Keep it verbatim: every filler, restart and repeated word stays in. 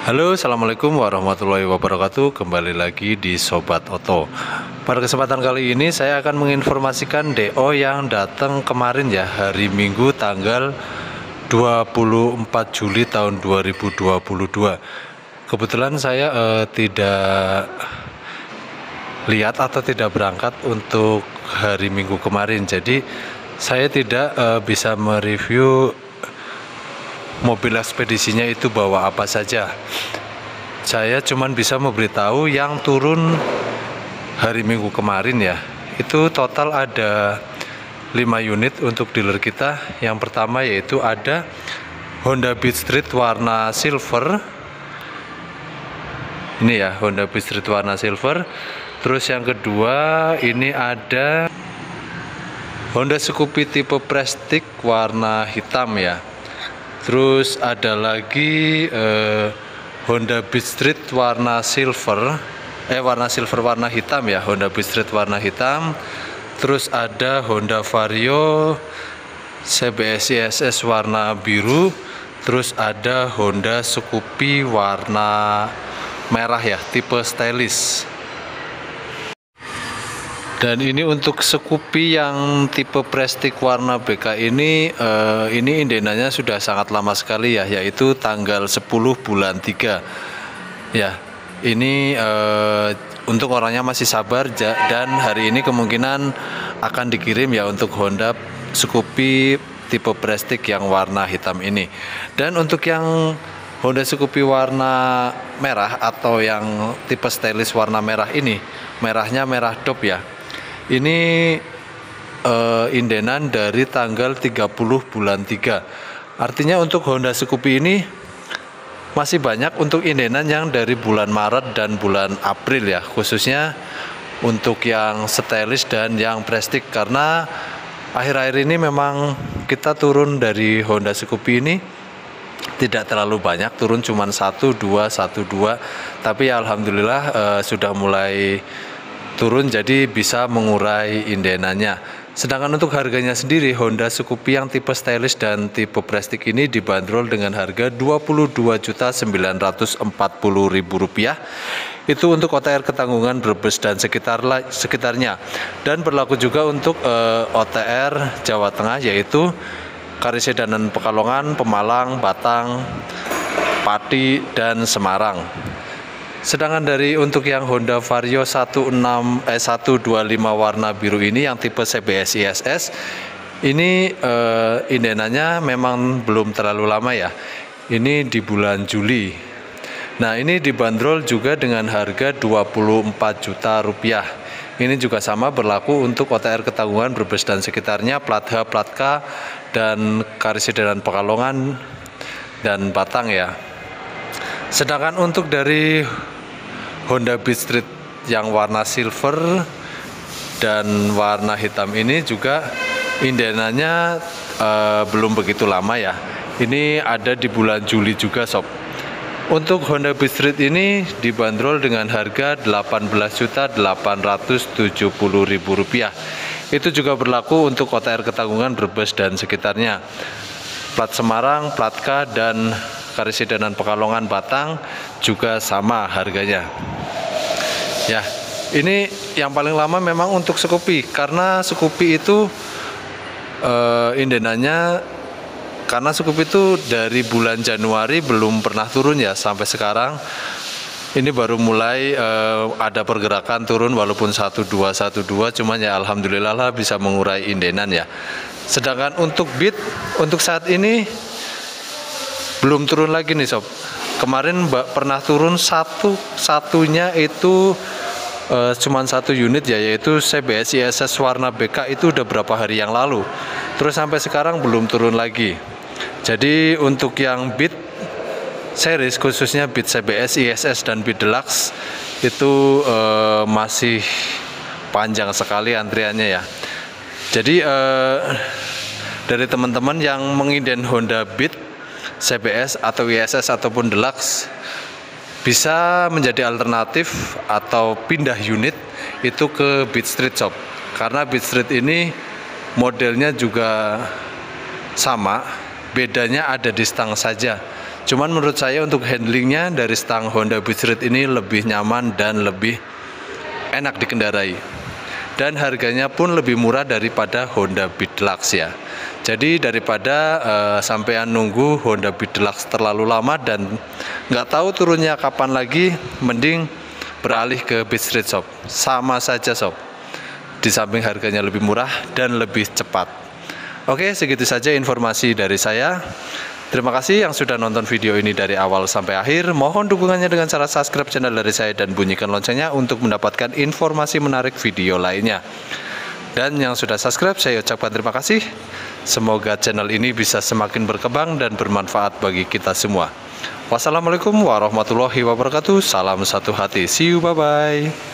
Halo, assalamualaikum warahmatullahi wabarakatuh. Kembali lagi di Sobat Oto. Pada kesempatan kali ini saya akan menginformasikan D O yang datang kemarin ya, hari Minggu tanggal dua puluh empat Juli tahun dua ribu dua puluh dua. Kebetulan saya eh, tidak lihat atau tidak berangkat untuk hari Minggu kemarin, jadi saya tidak eh, bisa mereview mobil ekspedisinya itu bawa apa saja. Saya cuman bisa memberitahu yang turun hari Minggu kemarin ya. Itu total ada lima unit untuk dealer kita. Yang pertama yaitu ada Honda Beat Street warna silver. Ini ya, Honda Beat Street warna silver. Terus yang kedua ini ada Honda Scoopy tipe Prestige warna hitam ya. Terus ada lagi eh, Honda Beat Street warna silver, eh warna silver warna hitam ya, Honda Beat Street warna hitam. Terus ada Honda Vario C B S I S S warna biru. Terus ada Honda Scoopy warna merah ya, tipe stylish. Dan ini untuk Scoopy yang tipe Prestige warna B K ini, eh, ini indenannya sudah sangat lama sekali ya, yaitu tanggal sepuluh bulan tiga. Ya, ini eh, untuk orangnya masih sabar dan hari ini kemungkinan akan dikirim ya untuk Honda Scoopy tipe Prestige yang warna hitam ini. Dan untuk yang Honda Scoopy warna merah atau yang tipe stylish warna merah ini, merahnya merah dop ya. Ini uh, indenan dari tanggal tiga puluh bulan tiga. Artinya untuk Honda Scoopy ini masih banyak untuk indenan yang dari bulan Maret dan bulan April ya, khususnya untuk yang stylish dan yang Prestige, karena akhir-akhir ini memang kita turun dari Honda Scoopy ini tidak terlalu banyak, turun cuma satu dua satu dua, tapi ya alhamdulillah uh, sudah mulai turun, jadi bisa mengurai indenannya. Sedangkan untuk harganya sendiri, Honda Scoopy yang tipe stylish dan tipe Prestige ini dibanderol dengan harga dua puluh dua juta sembilan ratus empat puluh ribu rupiah. Itu untuk O T R Ketanggungan Brebes dan sekitar sekitarnya. Dan berlaku juga untuk eh, O T R Jawa Tengah, yaitu Karisedanan Pekalongan, Pemalang, Batang, Pati, dan Semarang. Sedangkan dari untuk yang Honda Vario satu enam eh satu dua lima warna biru ini yang tipe C B S I S S ini eh, indenannya memang belum terlalu lama ya. Ini di bulan Juli. Nah, ini dibanderol juga dengan harga dua puluh empat juta rupiah. Ini juga sama berlaku untuk O T R Ketanggungan Brebes dan sekitarnya, plat H, plat K, dan Karisedanan Pekalongan dan Batang ya. Sedangkan untuk dari Honda Beat Street yang warna silver dan warna hitam ini juga indenannya uh, belum begitu lama ya. Ini ada di bulan Juli juga sob. Untuk Honda Beat Street ini dibanderol dengan harga delapan belas juta delapan ratus tujuh puluh ribu rupiah. Itu juga berlaku untuk O T R Ketanggungan Brebes dan sekitarnya, plat Semarang, plat K, dan Karisedanan Pekalongan, Batang juga sama harganya. Ya, ini yang paling lama memang untuk Scoopy, karena Scoopy itu uh, indenannya, karena Scoopy itu dari bulan Januari belum pernah turun ya sampai sekarang. Ini baru mulai uh, ada pergerakan turun walaupun satu dua satu dua, cuman ya alhamdulillah lah bisa mengurai indenan ya. Sedangkan untuk Beat untuk saat ini belum turun lagi nih sob. Kemarin mbak pernah turun satu satunya itu uh, cuman satu unit ya, yaitu C B S I S S warna B K, itu udah berapa hari yang lalu. Terus sampai sekarang belum turun lagi. Jadi untuk yang Beat series, khususnya Beat C B S I S S dan Beat Deluxe itu uh, masih panjang sekali antriannya ya. Jadi uh, dari teman-teman yang menginden Honda Beat C B S atau I S S ataupun Deluxe, bisa menjadi alternatif atau pindah unit itu ke Beat Street Shop, karena Beat Street ini modelnya juga sama, bedanya ada di stang saja. Cuman menurut saya untuk handlingnya dari stang Honda Beat Street ini lebih nyaman dan lebih enak dikendarai. Dan harganya pun lebih murah daripada Honda Beat Deluxe ya. Jadi daripada uh, sampean nunggu Honda Beat Deluxe terlalu lama dan nggak tahu turunnya kapan lagi, mending beralih ke Beat Street Shop. Sama saja sob, di samping harganya lebih murah dan lebih cepat. Oke, segitu saja informasi dari saya. Terima kasih yang sudah nonton video ini dari awal sampai akhir. Mohon dukungannya dengan cara subscribe channel dari saya dan bunyikan loncengnya untuk mendapatkan informasi menarik video lainnya. Dan yang sudah subscribe, saya ucapkan terima kasih. Semoga channel ini bisa semakin berkembang dan bermanfaat bagi kita semua. Wassalamualaikum warahmatullahi wabarakatuh. Salam satu hati. See you, bye-bye.